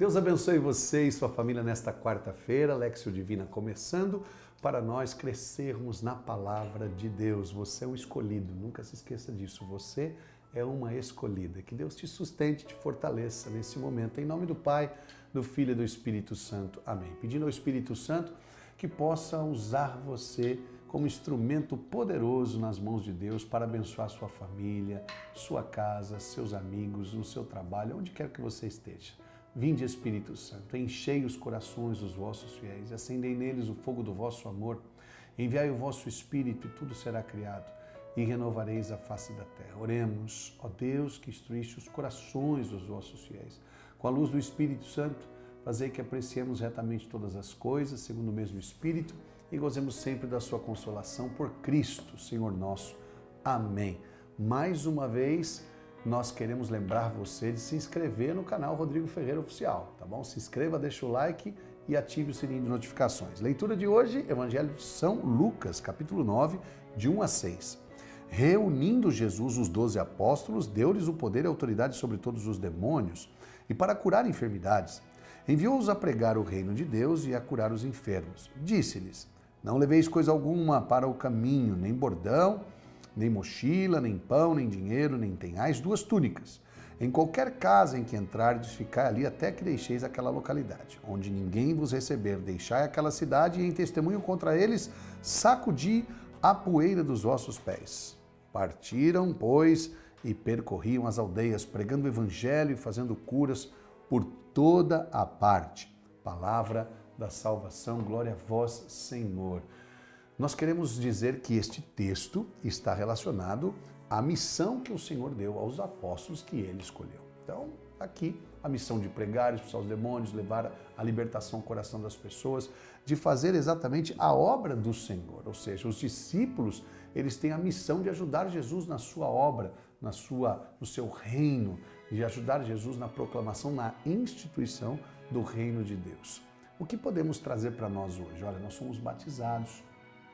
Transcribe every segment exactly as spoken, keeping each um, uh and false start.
Deus abençoe você e sua família nesta quarta-feira, Lexio Divina começando, para nós crescermos na palavra de Deus. Você é um escolhido, nunca se esqueça disso, você é uma escolhida. Que Deus te sustente, te fortaleça nesse momento, em nome do Pai, do Filho e do Espírito Santo. Amém. Pedindo ao Espírito Santo que possa usar você como instrumento poderoso nas mãos de Deus para abençoar sua família, sua casa, seus amigos, no seu trabalho, onde quer que você esteja. Vinde, Espírito Santo, enchei os corações dos vossos fiéis, acendei neles o fogo do vosso amor, enviai o vosso Espírito e tudo será criado, e renovareis a face da terra. Oremos, ó Deus, que instruíste os corações dos vossos fiéis. Com a luz do Espírito Santo, fazei que apreciemos retamente todas as coisas, segundo o mesmo Espírito, e gozemos sempre da sua consolação por Cristo, Senhor nosso. Amém. Mais uma vez, nós queremos lembrar você de se inscrever no canal Rodrigo Ferreira Oficial, tá bom? Se inscreva, deixa o like e ative o sininho de notificações. Leitura de hoje, Evangelho de São Lucas, capítulo nove, de um a seis. Reunindo Jesus os doze apóstolos, deu-lhes o poder e autoridade sobre todos os demônios e para curar enfermidades. Enviou-os a pregar o reino de Deus e a curar os enfermos. Disse-lhes: não leveis coisa alguma para o caminho, nem bordão, nem mochila, nem pão, nem dinheiro, nem tenhais duas túnicas. Em qualquer casa em que entrardes, ficai ali até que deixeis aquela localidade. Onde ninguém vos receber, deixai aquela cidade e em testemunho contra eles, sacudi a poeira dos vossos pés. Partiram, pois, e percorriam as aldeias, pregando o evangelho e fazendo curas por toda a parte. Palavra da salvação, glória a vós, Senhor. Nós queremos dizer que este texto está relacionado à missão que o Senhor deu aos apóstolos que ele escolheu. Então, aqui, a missão de pregar, expulsar os demônios, levar a libertação ao coração das pessoas, de fazer exatamente a obra do Senhor. Ou seja, os discípulos, eles têm a missão de ajudar Jesus na sua obra, na sua, no seu reino, de ajudar Jesus na proclamação, na instituição do reino de Deus. O que podemos trazer para nós hoje? Olha, nós somos batizados,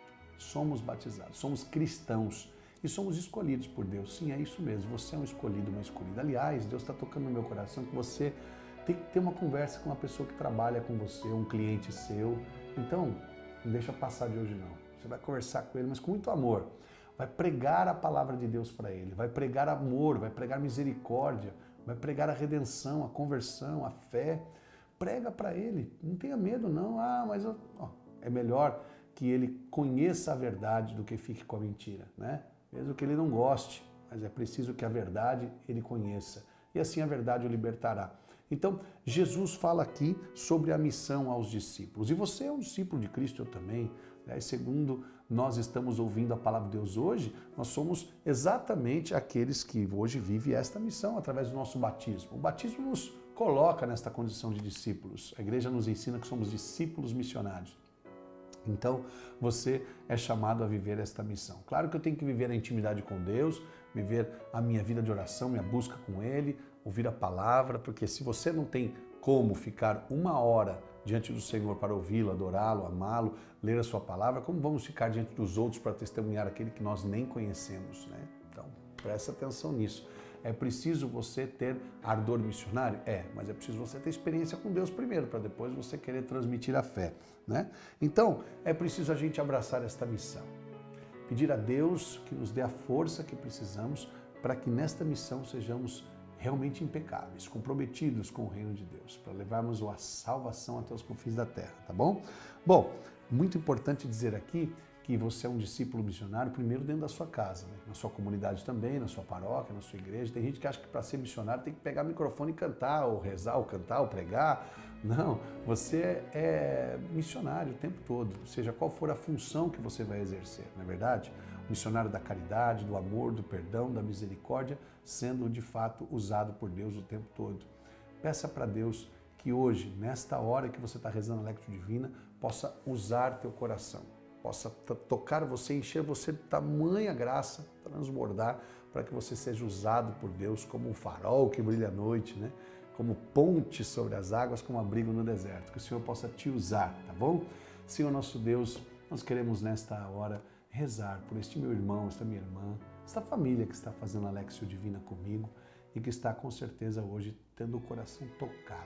somos batizados, somos cristãos e somos escolhidos por Deus. Sim, é isso mesmo, você é um escolhido, uma escolhida. Aliás, Deus está tocando no meu coração que você tem que ter uma conversa com uma pessoa que trabalha com você, um cliente seu. Então, não deixa passar de hoje não. Você vai conversar com ele, mas com muito amor. Vai pregar a palavra de Deus para ele, vai pregar amor, vai pregar misericórdia, vai pregar a redenção, a conversão, a fé. Prega para ele, não tenha medo não. Ah, mas eu... oh, é melhor que ele conheça a verdade do que fique com a mentira, né? Mesmo que ele não goste, mas é preciso que a verdade ele conheça. E assim a verdade o libertará. Então, Jesus fala aqui sobre a missão aos discípulos. E você é um discípulo de Cristo, eu também. Né? Segundo nós estamos ouvindo a palavra de Deus hoje, nós somos exatamente aqueles que hoje vivem esta missão através do nosso batismo. O batismo nos coloca nesta condição de discípulos. A igreja nos ensina que somos discípulos missionários. Então, você é chamado a viver esta missão. Claro que eu tenho que viver a intimidade com Deus, viver a minha vida de oração, minha busca com Ele, ouvir a palavra, porque se você não tem como ficar uma hora diante do Senhor para ouvi-lo, adorá-lo, amá-lo, ler a sua palavra, como vamos ficar diante dos outros para testemunhar aquele que nós nem conhecemos, né? Então, presta atenção nisso. É preciso você ter ardor missionário? É, mas é preciso você ter experiência com Deus primeiro, para depois você querer transmitir a fé, né? Então, é preciso a gente abraçar esta missão. Pedir a Deus que nos dê a força que precisamos para que nesta missão sejamos realmente impecáveis, comprometidos com o reino de Deus, para levarmos a salvação até os confins da terra, tá bom? Bom, muito importante dizer aqui que você é um discípulo missionário primeiro dentro da sua casa, né? Na sua comunidade também, na sua paróquia, na sua igreja. Tem gente que acha que para ser missionário tem que pegar o microfone e cantar, ou rezar, ou cantar, ou pregar. Não, você é missionário o tempo todo, seja qual for a função que você vai exercer, não é verdade? O missionário da caridade, do amor, do perdão, da misericórdia, sendo de fato usado por Deus o tempo todo. Peça para Deus que hoje, nesta hora que você está rezando a Lectio Divina, possa usar teu coração, possa tocar você, encher você de tamanha graça, transbordar, para que você seja usado por Deus como um farol que brilha à noite, né? Como ponte sobre as águas, como abrigo no deserto. Que o Senhor possa te usar, tá bom? Senhor nosso Deus, nós queremos nesta hora rezar por este meu irmão, esta minha irmã, esta família que está fazendo a Lectio Divina comigo e que está com certeza hoje tendo o coração tocado,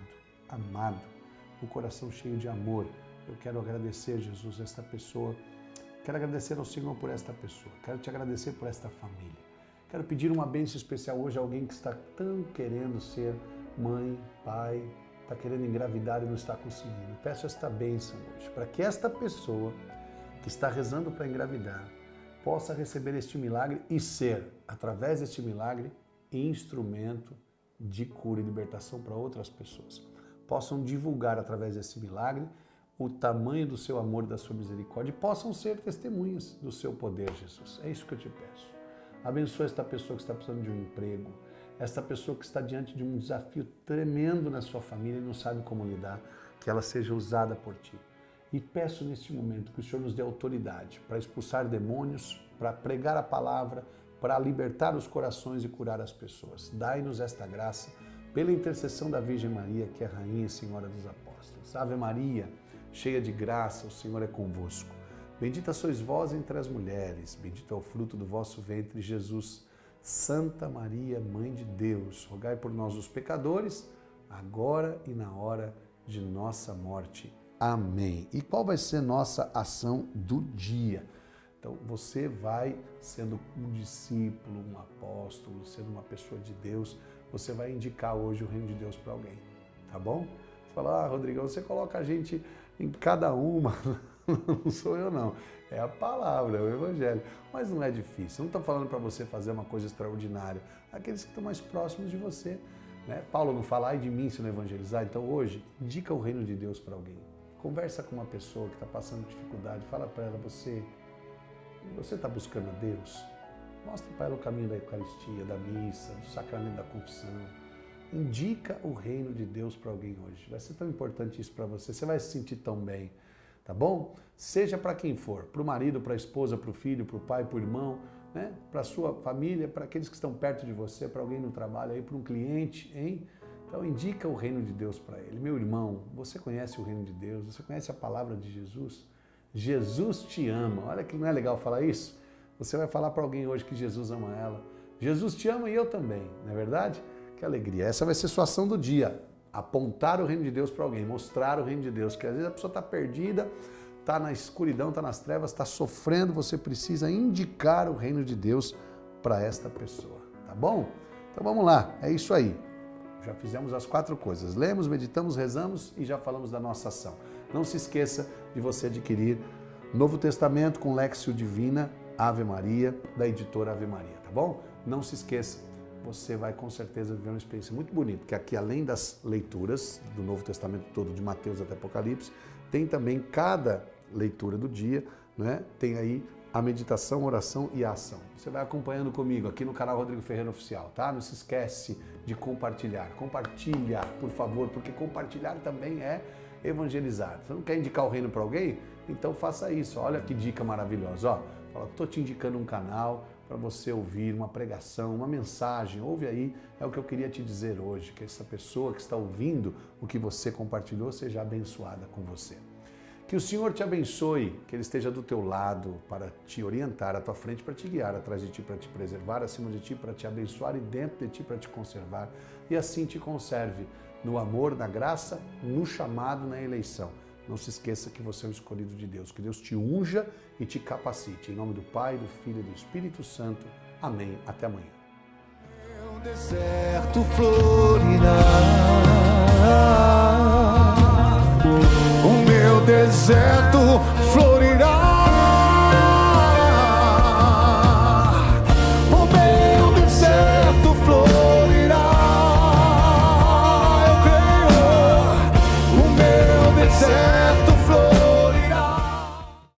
amado, o coração cheio de amor. Eu quero agradecer, Jesus, esta pessoa. Quero agradecer ao Senhor por esta pessoa. Quero te agradecer por esta família. Quero pedir uma bênção especial hoje a alguém que está tão querendo ser mãe, pai, está querendo engravidar e não está conseguindo. Peço esta bênção hoje, para que esta pessoa que está rezando para engravidar possa receber este milagre e ser, através deste milagre, instrumento de cura e libertação para outras pessoas. Possam divulgar através desse milagre o tamanho do seu amor e da sua misericórdia e possam ser testemunhas do seu poder, Jesus. É isso que eu te peço. Abençoa esta pessoa que está precisando de um emprego, esta pessoa que está diante de um desafio tremendo na sua família e não sabe como lidar, que ela seja usada por ti. E peço neste momento que o Senhor nos dê autoridade para expulsar demônios, para pregar a palavra, para libertar os corações e curar as pessoas. Dai-nos esta graça pela intercessão da Virgem Maria, que é Rainha e Senhora dos Apóstolos. Ave Maria, cheia de graça, o Senhor é convosco. Bendita sois vós entre as mulheres, bendito é o fruto do vosso ventre, Jesus. Santa Maria, Mãe de Deus, rogai por nós os pecadores, agora e na hora de nossa morte. Amém. E qual vai ser nossa ação do dia? Então, você vai, sendo um discípulo, um apóstolo, sendo uma pessoa de Deus, você vai indicar hoje o reino de Deus para alguém, tá bom? Você fala, ah, Rodrigão, você coloca a gente em cada uma. Não sou eu, não. É a palavra, é o Evangelho. Mas não é difícil. Não estou falando para você fazer uma coisa extraordinária. Aqueles que estão mais próximos de você. Né? Paulo não fala, ai de mim se não evangelizar. Então hoje, indica o reino de Deus para alguém. Conversa com uma pessoa que está passando dificuldade. Fala para ela, você você está buscando a Deus? Mostra para ela o caminho da Eucaristia, da missa, do sacramento da confissão. Indica o reino de Deus para alguém hoje. Vai ser tão importante isso para você. Você vai se sentir tão bem. Tá bom? Seja para quem for, para o marido, para a esposa, para o filho, para o pai, para o irmão, né? Para a sua família, para aqueles que estão perto de você, para alguém no trabalho, aí, para um cliente, hein? Então indica o reino de Deus para ele. Meu irmão, você conhece o reino de Deus? Você conhece a palavra de Jesus? Jesus te ama. Olha que não é legal falar isso? Você vai falar para alguém hoje que Jesus ama ela. Jesus te ama e eu também, não é verdade? Que alegria. Essa vai ser sua ação do dia. Apontar o reino de Deus para alguém, mostrar o reino de Deus, que às vezes a pessoa está perdida, está na escuridão, está nas trevas, está sofrendo, você precisa indicar o reino de Deus para esta pessoa, tá bom? Então vamos lá, é isso aí. Já fizemos as quatro coisas, lemos, meditamos, rezamos e já falamos da nossa ação. Não se esqueça de você adquirir Novo Testamento com Léxio Divina, Ave Maria, da editora Ave Maria, tá bom? Não se esqueça. Você vai com certeza viver uma experiência muito bonita, porque aqui além das leituras do Novo Testamento todo, de Mateus até Apocalipse, tem também cada leitura do dia, né? Tem aí a meditação, a oração e a ação. Você vai acompanhando comigo aqui no canal Rodrigo Ferreira Oficial, tá? Não se esquece de compartilhar. Compartilha, por favor, porque compartilhar também é evangelizar. Você não quer indicar o reino para alguém? Então faça isso. Olha que dica maravilhosa, ó. Fala, tô te indicando um canal para você ouvir uma pregação, uma mensagem, ouve aí, é o que eu queria te dizer hoje, que essa pessoa que está ouvindo o que você compartilhou seja abençoada com você. Que o Senhor te abençoe, que Ele esteja do teu lado para te orientar, à tua frente para te guiar, atrás de ti para te preservar, acima de ti para te abençoar e dentro de ti para te conservar, e assim te conserve no amor, na graça, no chamado, na eleição. Não se esqueça que você é o escolhido de Deus, que Deus te unja e te capacite. Em nome do Pai, do Filho e do Espírito Santo. Amém. Até amanhã. Meu deserto florirá, o meu deserto